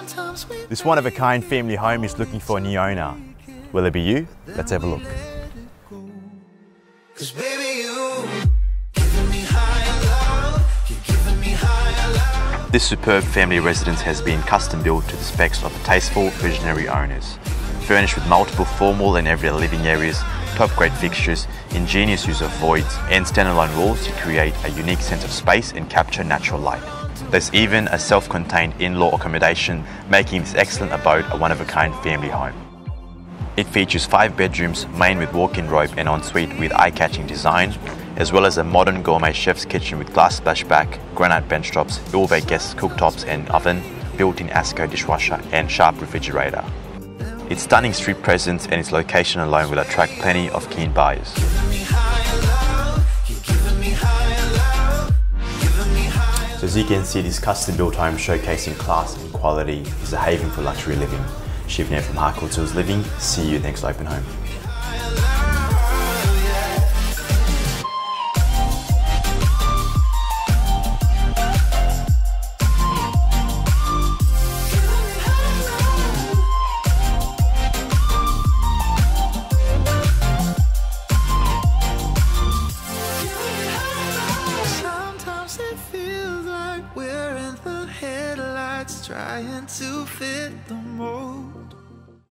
This one-of-a-kind family home is looking for a new owner. Will it be you? Let's have a look. This superb family residence has been custom built to the specs of tasteful, visionary owners. Furnished with multiple formal and everyday living areas, top-grade fixtures, ingenious use of voids and standalone walls to create a unique sense of space and capture natural light. There's even a self-contained in-law accommodation, making this excellent abode a one-of-a-kind family home. It features 5 bedrooms, main with walk-in robe and ensuite with eye-catching design, as well as a modern gourmet chef's kitchen with glass splashback, granite bench tops, Ulve guest cooktops and oven, built-in ASCO dishwasher and sharp refrigerator. Its stunning street presence and its location alone will attract plenty of keen buyers. So as you can see, this custom-built home showcasing class and quality is a haven for luxury living. Shiv Nair from Harcourts Hills Living. See you next open home. We're in the headlights trying to fit the mold.